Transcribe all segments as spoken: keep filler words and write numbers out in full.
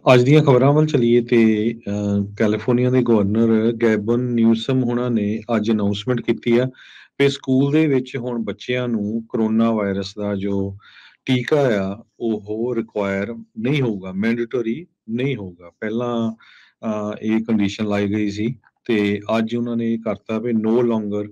ਅੱਜ ਦੀਆਂ ਖਬਰਾਂ ਵੱਲ ਚੱਲੀਏ ਤੇ ਅ, ਕੈਲੀਫੋਰਨੀਆ ਦੇ ਗਵਰਨਰ ਗੈਬਨ ਨਿਊਸਮ ਹੁਣਾਂ ਨੇ ਅੱਜ ਅਨਾਉਂਸਮੈਂਟ ਕੀਤੀ ਆ ਕਿ ਸਕੂਲ ਦੇ ਵਿੱਚ ਹੁਣ ਬੱਚਿਆਂ ਨੂੰ ਕਰੋਨਾ ਵਾਇਰਸ ਦਾ ਜੋ ਟੀਕਾ ਆ ਉਹ ਰਿਕੁਆਇਰ ਨਹੀਂ ਹੋਊਗਾ, ਮੈਂਡੇਟਰੀ ਨਹੀਂ ਹੋਊਗਾ। ਪਹਿਲਾਂ ਅ, ਇਹ ਕੰਡੀਸ਼ਨ ਲਾਈ ਗਈ ਸੀ ਤੇ ਅੱਜ ਉਹਨਾਂ ਨੇ ਇਹ ਕਰਤਾ ਵੀ no longer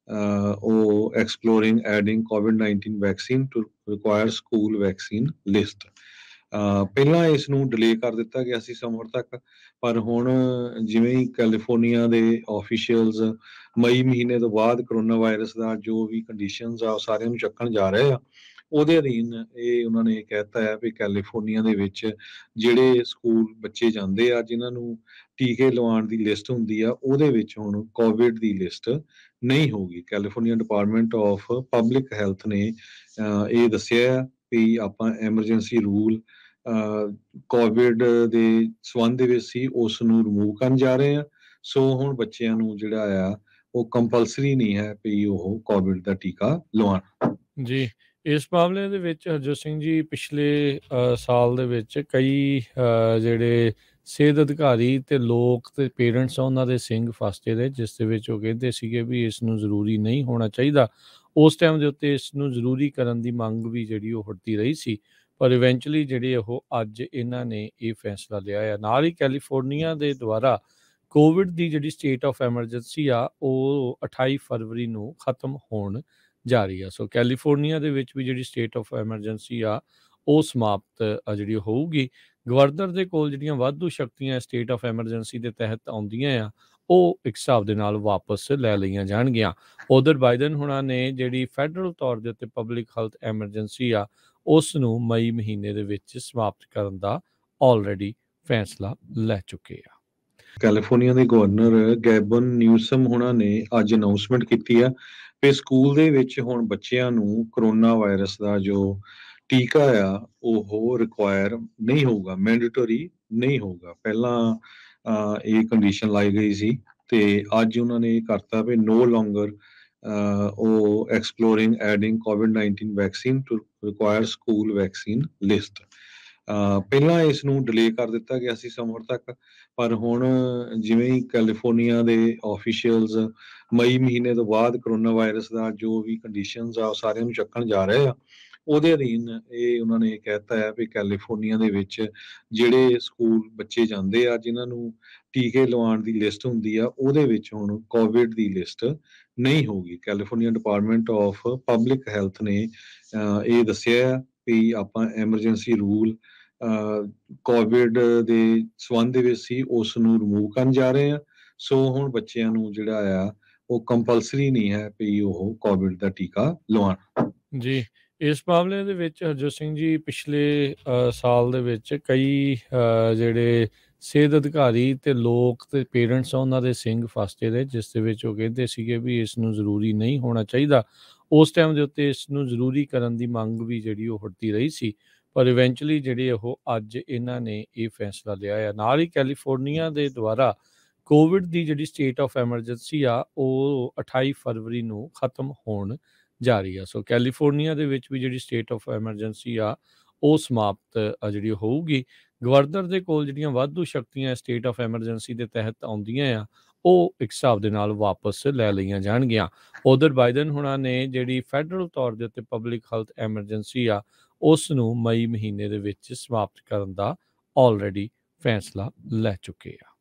uh exploring adding COVID nineteen vaccine to require school vaccine list. ਅ, ਪਹਿਲਾਂ ਇਸ ਨੂੰ ਡਿਲੇ ਕਰ ਦਿੱਤਾ ਗਿਆ ਸੀ ਸਮਰ ਤੱਕ, ਪਰ ਹੁਣ ਜਿਵੇਂ ਹੀ ਕੈਲੀਫੋਰਨੀਆ ਦੇ ਆਫੀਸ਼ੀਅਲਸ ਮਈ ਮਹੀਨੇ ਤੋਂ ਬਾਅਦ ਕਰੋਨਾ ਵਾਇਰਸ ਦਾ ਜੋ ਵੀ ਕੰਡੀਸ਼ਨਸ ਆ ਉਹ ਸਾਰਿਆਂ ਨੂੰ ਚੱਕਣ ਜਾ ਰਹੇ ਆ, ਉਹਦੇ ਅਧੀਨ ਇਹ ਉਹਨਾਂ ਨੇ ਕਹਿਤਾ ਹੈ ਵੀ ਕੈਲੀਫੋਰਨੀਆ ਦੇ ਵਿੱਚ ਜਿਹੜੇ ਸਕੂਲ ਬੱਚੇ ਜਾਂਦੇ ਆ ਜਿਨ੍ਹਾਂ ਨੂੰ ਟੀਕੇ ਲਵਾਉਣ ਦੀ ਲਿਸਟ ਹੁੰਦੀ ਆ ਉਹਦੇ ਵਿੱਚ ਹੁਣ ਕੋਵਿਡ ਦੀ ਲਿਸਟ ਨਹੀਂ ਹੋਊਗੀ। California Department of Public Health ਨੇ ਅ, ਇਹ ਦੱਸਿਆ ਵੀ ਆਪਾਂ ਐਮਰਜੈਂਸੀ ਰੂਲ ਕੋਵਿਡ ਦੇ ਸੰਬੰਧ ਦੇ ਵਿੱਚ ਸੀ ਉਸ ਨੂੰ ਰਿਮੂਵ ਕਰਨ ਜਾ ਰਹੇ ਆ। ਸੋ ਹੁਣ ਬੱਚਿਆਂ ਨੂੰ ਜਿਹੜਾ ਆ ਉਹ ਕੰਪਲਸਰੀ ਨਹੀਂ ਹੈ ਵੀ ਉਹ ਕੋਵਿਡ ਦਾ ਟੀਕਾ ਲਵਾਉਣ। ਜੀ, ਇਸ ਮਾਮਲੇ ਦੇ ਵਿੱਚ ਹਰਜੋਤ ਸਿੰਘ ਜੀ ਪਿਛਲੇ ਅ, ਸਾਲ ਦੇ ਵਿੱਚ ਕਈ ਅ, ਜਿਹੜੇ ਸਿਹਤ ਅਧਿਕਾਰੀ ਤੇ ਲੋਕ ਤੇ ਪੇਰੈਂਟਸ ਆ ਉਹਨਾਂ ਦੇ ਸਿੰਘ ਫਸਦੇ ਰਹੇ, ਜਿਸ ਦੇ ਵਿੱਚ ਉਹ ਕਹਿੰਦੇ ਸੀਗੇ ਵੀ ਇਸ ਨੂੰ ਜ਼ਰੂਰੀ ਨਹੀਂ ਹੋਣਾ ਚਾਹੀਦਾ। ਉਸ ਟਾਈਮ ਦੇ ਉੱਤੇ ਇਸ ਨੂੰ ਜ਼ਰੂਰੀ ਕਰਨ ਦੀ ਮੰਗ ਵੀ ਜਿਹੜੀ ਉਹ ਉੱਠਦੀ ਰਹੀ ਸੀ, ਪਰ ਇਵੈਂਚੁਅਲੀ ਜਿਹੜੇ ਉਹ ਅੱਜ ਇਹਨਾਂ ਨੇ ਇਹ ਫੈਸਲਾ ਲਿਆ ਆ। ਨਾਲ ਹੀ ਕੈਲੀਫੋਰਨੀਆ ਦੇ ਦੁਆਰਾ ਕੋਵਿਡ ਦੀ ਜਿਹੜੀ ਸਟੇਟ ਆਫ ਐਮਰਜੈਂਸੀ ਆ ਉਹ ਅਠਾਈ ਫਰਵਰੀ ਨੂੰ ਖਤਮ ਹੋਣ ਜਾ ਰਹੀ ਆ। ਸੋ ਕੈਲੀਫੋਰਨੀਆ ਦੇ ਵਿੱਚ ਵੀ ਜਿਹੜੀ ਸਟੇਟ ਆਫ ਐਮਰਜੈਂਸੀ ਆ ਉਹ ਸਮਾਪਤ ਆ ਜਿਹੜੀ ਹੋਊਗੀ। ਗਵਰਨਰ ਦੇ ਕੋਲ ਜਿਹੜੀਆਂ ਵਾਧੂ ਸ਼ਕਤੀਆਂ ਸਟੇਟ ਆਫ ਐਮਰਜੈਂਸੀ ਦੇ ਤਹਿਤ ਆਉਂਦੀਆਂ ਆ ਉਹ ਇੱਕ ਹਿਸਾਬ ਦੇ ਨਾਲ ਵਾਪਸ ਲੈ ਲਈਆਂ ਜਾਣਗੀਆਂ। ਉਧਰ ਬਾਈਡਨ ਹੁਣਾਂ ਨੇ ਜਿਹੜੀ ਫੈਡਰਲ ਤੌਰ ਦੇ ਉੱਤੇ ਪਬਲਿਕ ਹੈਲਥ ਐਮਰਜੈਂਸੀ ਆ ਉਸ ਨੂੰ ਮਈ ਮਹੀਨੇ ਦੇ ਵਿੱਚ ਸਮਾਪਤ ਕਰਨ ਦਾ ਆਲਰੇਡੀ ਫੈਸਲਾ ਲੈ ਚੁੱਕੇ ਆ। ਕੈਲੀਫੋਰਨੀਆ ਦੇ ਗਵਰਨਰ ਗੈਬਨ ਨਿਊਸਮ ਹੁਣਾਂ ਨੇ ਅੱਜ ਅਨਾਉਂਸਮੈਂਟ ਕੀਤੀ ਆ ਕਿ ਸਕੂਲ ਦੇ ਵਿੱਚ ਹੁਣ ਬੱਚਿਆਂ ਨੂੰ ਕਰੋਨਾ ਵਾਇਰਸ ਦਾ ਜੋ ਟੀਕਾ ਆ ਉਹ ਰਿਕੁਆਇਰ ਨਹੀਂ ਹੋਊਗਾ, ਮੈਂਡੇਟਰੀ ਨਹੀਂ ਹੋਊਗਾ। ਪਹਿਲਾਂ ਅ, ਇਹ ਕੰਡੀਸ਼ਨ ਲਾਈ ਗਈ ਸੀ ਤੇ ਅੱਜ ਉਹਨਾਂ ਨੇ ਇਹ ਕਰਤਾ ਵੀ no longer uh exploring adding COVID nineteen vaccine to require school vaccine list. ਅ, ਪਹਿਲਾਂ ਇਸ ਨੂੰ ਡਿਲੇ ਕਰ ਦਿੱਤਾ ਗਿਆ ਸੀ ਸਮਰ ਤੱਕ, ਪਰ ਹੁਣ ਜਿਵੇਂ ਹੀ ਕੈਲੀਫੋਰਨੀਆ ਦੇ ਆਫੀਸ਼ੀਅਲਸ ਮਈ ਮਹੀਨੇ ਤੋਂ ਬਾਅਦ ਕਰੋਨਾ ਵਾਇਰਸ ਦਾ ਜੋ ਵੀ ਕੰਡੀਸ਼ਨਸ ਆ ਉਹ ਸਾਰਿਆਂ ਨੂੰ ਚੱਕਣ ਜਾ ਰਹੇ ਆ, ਉਹਦੇ ਅਧੀਨ ਇਹ ਉਹਨਾਂ ਨੇ ਕਹਿਤਾ ਹੈ ਵੀ ਕੈਲੀਫੋਰਨੀਆ ਦੇ ਵਿੱਚ ਜਿਹੜੇ ਸਕੂਲ ਬੱਚੇ ਜਾਂਦੇ ਆ ਜਿਨ੍ਹਾਂ ਨੂੰ ਟੀਕੇ ਲਵਾਉਣ ਦੀ ਲਿਸਟ ਹੁੰਦੀ ਆ ਉਹਦੇ ਵਿੱਚ ਹੁਣ ਕੋਵਿਡ ਦੀ ਲਿਸਟ ਨਹੀਂ ਹੋਊਗੀ। California Department of Public Health ਨੇ ਅ, ਇਹ ਦੱਸਿਆ ਵੀ ਆਪਾਂ ਐਮਰਜੈਂਸੀ ਰੂਲ ਕੋਵਿਡ ਦੇ ਸੰਬੰਧ ਦੇ ਵਿੱਚ ਸੀ ਉਸ ਨੂੰ ਰਿਮੂਵ ਕਰਨ ਜਾ ਰਹੇ ਆ। ਸੋ ਹੁਣ ਬੱਚਿਆਂ ਨੂੰ ਜਿਹੜਾ ਆ ਉਹ ਕੰਪਲਸਰੀ ਨਹੀਂ ਹੈ ਵੀ ਉਹ ਕੋਵਿਡ ਦਾ ਟੀਕਾ ਲਵਾਉਣ। ਜੀ, ਇਸ ਮਾਮਲੇ ਦੇ ਵਿੱਚ ਹਰਜੋਤ ਸਿੰਘ ਜੀ ਪਿਛਲੇ ਅ, ਸਾਲ ਦੇ ਵਿੱਚ ਕਈ ਅ, ਜਿਹੜੇ ਸਿਹਤ ਅਧਿਕਾਰੀ ਤੇ ਲੋਕ ਤੇ ਪੇਰੈਂਟਸ ਆ ਉਹਨਾਂ ਦੇ ਸਿੰਘ ਫਸਦੇ ਰਹੇ, ਜਿਸ ਦੇ ਵਿੱਚ ਉਹ ਕਹਿੰਦੇ ਸੀਗੇ ਵੀ ਇਸ ਨੂੰ ਜ਼ਰੂਰੀ ਨਹੀਂ ਹੋਣਾ ਚਾਹੀਦਾ। ਉਸ ਟਾਈਮ ਦੇ ਉੱਤੇ ਇਸ ਨੂੰ ਜ਼ਰੂਰੀ ਕਰਨ ਦੀ ਮੰਗ ਵੀ ਜਿਹੜੀ ਉਹ ਉੱਠਦੀ ਰਹੀ ਸੀ, ਪਰ ਇਵੈਂਚੁਅਲੀ ਜਿਹੜੇ ਉਹ ਅੱਜ ਇਹਨਾਂ ਨੇ ਇਹ ਫੈਸਲਾ ਲਿਆ ਆ। ਨਾਲ ਹੀ ਕੈਲੀਫੋਰਨੀਆ ਦੇ ਦੁਆਰਾ ਕੋਵਿਡ ਦੀ ਜਿਹੜੀ ਸਟੇਟ ਆਫ ਐਮਰਜੈਂਸੀ ਆ ਉਹ ਅਠਾਈ ਫਰਵਰੀ ਨੂੰ ਖਤਮ ਹੋਣ ਜਾ ਰਹੀ ਆ। ਸੋ ਕੈਲੀਫੋਰਨੀਆ ਦੇ ਵਿੱਚ ਵੀ ਜਿਹੜੀ ਸਟੇਟ ਆਫ ਐਮਰਜੈਂਸੀ ਆ ਉਹ ਸਮਾਪਤ ਆ ਜਿਹੜੀ ਹੋਊਗੀ। ਗਵਰਨਰ ਦੇ ਕੋਲ ਜਿਹੜੀਆਂ ਵਾਧੂ ਸ਼ਕਤੀਆਂ ਸਟੇਟ ਆਫ ਐਮਰਜੈਂਸੀ ਦੇ ਤਹਿਤ ਆਉਂਦੀਆਂ ਆ ਉਹ ਇੱਕ ਹਿਸਾਬ ਦੇ ਨਾਲ ਵਾਪਸ ਲੈ ਲਈਆਂ ਜਾਣਗੀਆਂ। ਉਧਰ ਬਾਈਡਨ ਹੁਣਾਂ ਨੇ ਜਿਹੜੀ ਫੈਡਰਲ ਤੌਰ ਦੇ ਉੱਤੇ ਪਬਲਿਕ ਹੈਲਥ ਐਮਰਜੈਂਸੀ ਆ ਉਸ ਨੂੰ ਮਈ ਮਹੀਨੇ ਦੇ ਵਿੱਚ ਸਮਾਪਤ ਕਰਨ ਦਾ ਆਲਰੇਡੀ ਫੈਸਲਾ ਲੈ ਚੁੱਕੇ ਆ।